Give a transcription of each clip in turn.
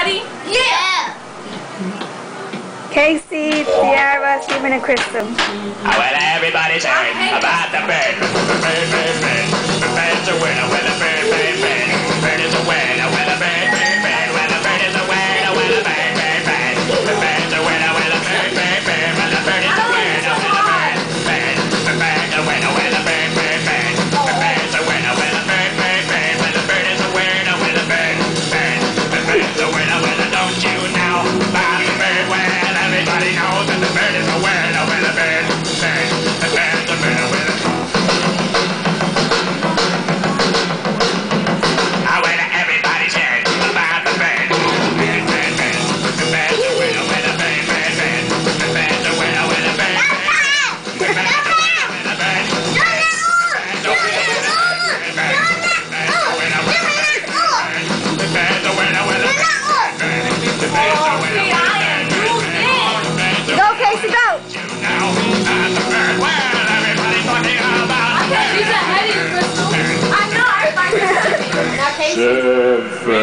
Ready? Yeah! Casey, Tiara, Stephen, and Crystal. Well, everybody's heard about the bird. The bird's a winner. Well, the bird is a winner. Well, the bird. Well, the bird is a winner. Well, the bird. The bird's a winner. Well, the bird. Well, the bird is a winner. Well, the bird. The bird's a winner. Well, the bird. The bird's a winner. Well, the bird. Well, the bird is a winner. Well, the bird. The bird's a winner. Well, don't you know about the bird? Well, everybody knows that the bird is a winner. Well, the bird. The bird's a winner. Well, everybody's heard about the bird. The bird's a winner. Well, the bird. The bird's a winner. Well, the bird. The bird's a winner. Well, the bird. Go, Casey, go! She's ahead of you, Crystal. I know, everybody. Now, Casey.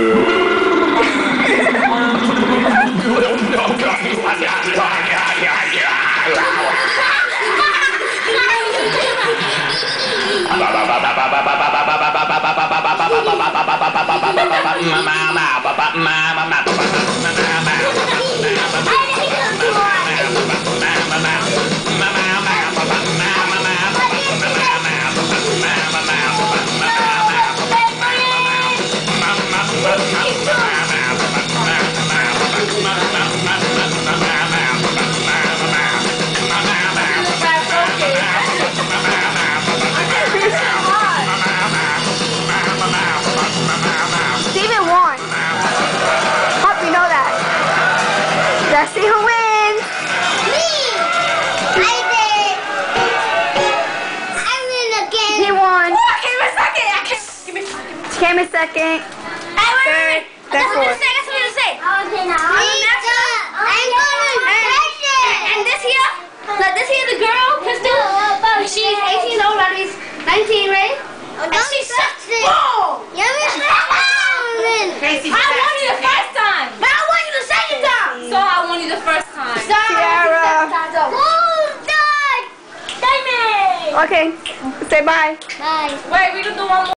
Stephen won. Hope you know that. Let's see who wins. Me! I did! I win again! He won. Oh, I came in second. Give me second. Came in second. Hey, Third. That's fourth. That's what I'm say. Okay, now I'm gonna catch it! And this here, like this here, the girl, Crystal, she's 18 years old, she's 19, right? And she's such a whoa! Casey, I won you the first time, but I won you the second time. So I won you the first time. Tiara. Diamond. Okay, say bye. Bye. Wait, we can do one more.